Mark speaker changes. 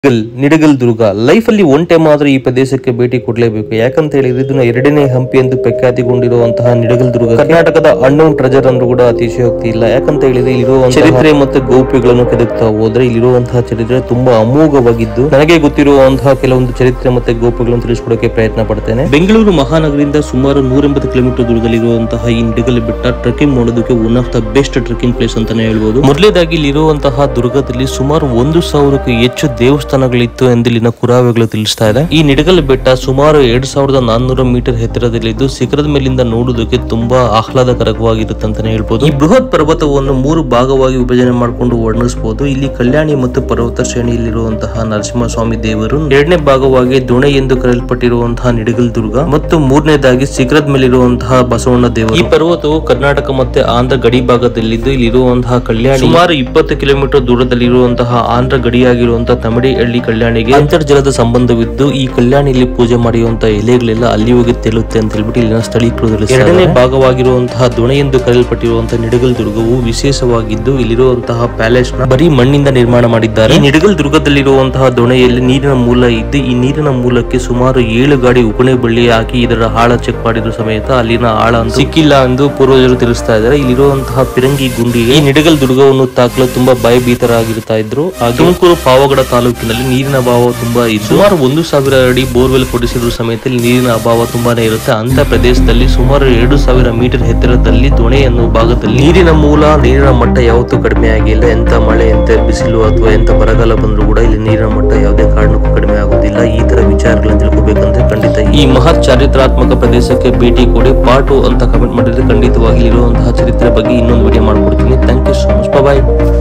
Speaker 1: ನಿಡಗಲ್ Durga life ಅಲ್ಲಿ one time ಆದ್ರೆ ಈ ಪ್ರದೇಶಕ್ಕೆ ಭೇಟಿ ಕೊಡಲೇಬೇಕು. ಯಾಕಂತ ಹೇಳಿದ್ರೆ ಇದನ್ನ ಎರಡನೇ ಹಂಪಿ ಎಂದು ಪ್ರಖ್ಯಾತಿಗೊಂಡಿರುವಂತಹ ನಿಡಗಲ್ ದುರ್ಗ ಕರ್ನಾಟಕದ ಅನ್ನೋನ್ ಟ್ರೆಜರ್ ಅಂದ್ರೂ ಕೂಡ ಅತಿಶಯೋಕ್ತಿ ಇಲ್ಲ. ಯಾಕಂತ ಹೇಳಿದ್ರೆ ಇಲ್ಲಿರುವಂತಹ ಚರಿತ್ರೆ ಮತ್ತು ಗೋಪ್ಯಗಳನ್ನು ಕೆದಕ್ತಾ ಹೋದ್ರೆ ಇಲ್ಲಿರುವಂತಹ ಚರಿತ್ರೆ ತುಂಬಾ ಅಮೋಘವಾಗಿದ್ದು, ನನಗೆ ಗೊತ್ತಿರುವಂತಹ ಕೆಲವೊಂದು ಚರಿತ್ರೆ ಮತ್ತೆ ಗೋಪ್ಯಗಳನ್ನು ತಿಳಿಸ್ಕೊಡಕ್ಕೆ ಪ್ರಯತ್ನ ಪಡ್ತೇನೆ. ಬೆಂಗಳೂರು ಮಹಾನಗರದಿಂದ ಸುಮಾರು 180 ಕಿಲೋಮೀಟರ್ ದೂರದಲ್ಲಿರುವಂತಹ ಈ ನಿಡಗಲ್ ಬೆಟ್ಟ ಟ್ರೆಕ್ಕಿಂಗ್ ಮಾಡೋದಕ್ಕೆ one of the best trekking place ಅಂತಾನೆ ಹೇಳ್ಬೋದು. ಮೊದಲೇದಾಗಿ ಇಲ್ಲಿರುವಂತಹ ದುರ್ಗದಲ್ಲಿ ಸುಮಾರು 1,000ಕ್ಕೂ ಹೆಚ್ಚು ದೇವಸ್ಥಾನಗಳಿತ್ತು ಎಂದು ಇಲ್ಲಿನ ಪುರಾವೆಗಳು ತಿಳಿಸ್ತಾ ಇದೆ. ಈ ನಿಡಗಲ್ ಬೆಟ್ಟ ಸುಮಾರು 2,400 ಮೀಟರ್ ಎತ್ತರದಲ್ಲಿದ್ದು ಶಿಖರದ ಮೇಲಿಂದ ನೋಡುವುದಕ್ಕೆ ತುಂಬಾ ಆಹ್ಲಾದಕರವಾಗಿರುತ್ತೆ ಅಂತಾನೆ ಹೇಳ್ಬೋದು. ಈ ಬೃಹತ್ ಪರ್ವತವನ್ನು 3 ಭಾಗವಾಗಿ ವಿಭಜನೆ ಮಾಡಿಕೊಂಡು ವರ್ಣಿಸಬಹುದು. ಇಲ್ಲಿ ಕಲ್ಯಾಣಿ ಮತ್ತು ಪರ್ವತ ಶ್ರೇಣಿಯಲ್ಲಿರುವಂತಹ ನರಸಿಂಹಸ್ವಾಮಿ ದೇವರು, ಎರಡನೇ ಭಾಗವಾಗಿ ದೊಣೆ ಎಂದು ಕರೆಯಲ್ಪಟ್ಟಿರುವಂತಹ ನಿಡಗಲ್ ದುರ್ಗ ಮತ್ತು ಮೂರನೇದಾಗಿ ಶಿಖರದ ಮೇಲಿರುವಂತಹ ಬಸವಣ್ಣ ದೇವರು. ಈ ಪರ್ವತವು ಕರ್ನಾಟಕ ಮತ್ತೆ ಆಂಧ್ರ ಗಡಿ ಭಾಗದಲ್ಲಿದ್ದು ಇಲ್ಲಿರುವಂತಹ ಕಲ್ಯಾಣಿ ಸುಮಾರು 20 ಕಿಲೋಮೀಟರ್ ದೂರದಲ್ಲಿರುವಂತಹ ಆಂಧ್ರ ಗಡಿಯಾಗಿರುವಂತಹ ತಮಿಡಿಹಳ್ಳಿ ಕಲ್ಯಾಣಿಗೆ ಅಂತರ್ಜಲದ ಸಂಬಂಧವಿದ್ದು ಈ ಕಲ್ಯಾಣಿಯಲ್ಲಿ ಪೂಜೆ ಮಾಡುವಂತಹ ಎಲೆಗಳೆಲ್ಲ ಅಲ್ಲಿ ಹೋಗಿ ತೇಲುತ್ತೆ ಅಂತ ಹೇಳ್ಬಿಟ್ಟು ಇಲ್ಲಿನ ಸ್ಥಳೀಕರು ತಿಳಿಸಿದ್ದಾರೆ. ಎರಡನೇ ಭಾಗವಾಗಿರುವಂತಹ ದೊಣೆ ಎಂದು ಕರೆಯಲ್ಪಟ್ಟಿರುವಂತಹ ನಿಡಗಲ್ ದುರ್ಗವು ವಿಶೇಷವಾಗಿದ್ದು ಇಲ್ಲಿರುವಂತಹ ಪ್ಯಾಲೇಸ್ ನ ಬರೀ ಮಣ್ಣಿಂದ ನಿರ್ಮಾಣ ಮಾಡಿದ್ದಾರೆ. ಈ ನಿಡಗಲ್ ದುರ್ಗದಲ್ಲಿರುವಂತಹ ದೊಣೆಯಲ್ಲಿ ನೀರಿನ ಮೂಲ ಇದ್ದು ಈ ನೀರಿನ ಮೂಲಕ್ಕೆ ಸುಮಾರು 7 ಗಾಡಿ ಉಗುಣೆ ಬಳ್ಳಿ ಹಾಕಿ ಇದರ ಆಳ ಚೆಕ್ ಮಾಡಿದ್ರು ಸಮೇತ ಅಲ್ಲಿನ ಆಳ ಸಿಕ್ಕಿಲ್ಲ ಎಂದು ಪೂರ್ವಜರು ತಿಳಿಸ್ತಾ ಇದ್ದಾರೆ. ಇಲ್ಲಿರುವಂತಹ ಪಿರಂಗಿ ಗುಂಡಿಗೆ ಈ ನಿಡಗಲ್ ದುರ್ಗವನ್ನು ತಾಕಲು ತುಂಬಾ ಭಯಭೀತರಾಗಿರ್ತಾ ಇದ್ರು. ತುಮಕೂರು ಪಾವಗಡ ತಾಲೂಕಿನಲ್ಲಿ ನೀರಿನ ಅಭಾವ ತುಂಬಾ ಇದ್ದು ಸುಮಾರು 1,000 ಅಡಿ ಬೋರ್ವೆಲ್ ಕೊಡಿಸಿದ್ರು ಸಮೇತ ಇಲ್ಲಿ ನೀರಿನ ಅಭಾವ ತುಂಬಾನೇ ಇರುತ್ತೆ. ಅಂತ ಪ್ರದೇಶದಲ್ಲಿ ಸುಮಾರು 2,000 ಮೀಟರ್ ಎತ್ತರದಲ್ಲಿ ದೊಣೆ ಅನ್ನೋ ಭಾಗದಲ್ಲಿ ನೀರಿನ ಮೂಲ ನೀರಿನ ಮಟ್ಟ ಯಾವತ್ತೂ ಕಡಿಮೆ ಆಗಿಲ್ಲ. ಎಂತ ಮಳೆ ಎಂತ ಬಿಸಿಲು ಅಥವಾ ಎಂತ ಬರಗಾಲ ಬಂದ್ರು ಕೂಡ ಇಲ್ಲಿ ನೀರಿನ ಮಟ್ಟ ಯಾವುದೇ ಕಾರಣಕ್ಕೂ ಕಡಿಮೆ ಆಗೋದಿಲ್ಲ. ಈ ತರ ವಿಚಾರಗಳನ್ನ ತಿಳ್ಕೊಬೇಕಂದ್ರೆ ಖಂಡಿತ ಈ ಮಹತ್ ಚಾರಿತ್ರಾತ್ಮಕ ಪ್ರದೇಶಕ್ಕೆ ಭೇಟಿ ಕೊಡಿ. ಪಾರ್ಟ್ 2 ಅಂತ ಕಮೆಂಟ್ ಮಾಡಿದ್ರೆ ಖಂಡಿತವಾಗಿ ಇರುವಂತಹ ಚರಿತ್ರೆ ಬಗ್ಗೆ ಇನ್ನೊಂದು ವಿಡಿಯೋ ಮಾಡ್ಕೊಡ್ತೀನಿ. Thank you so much. Bye.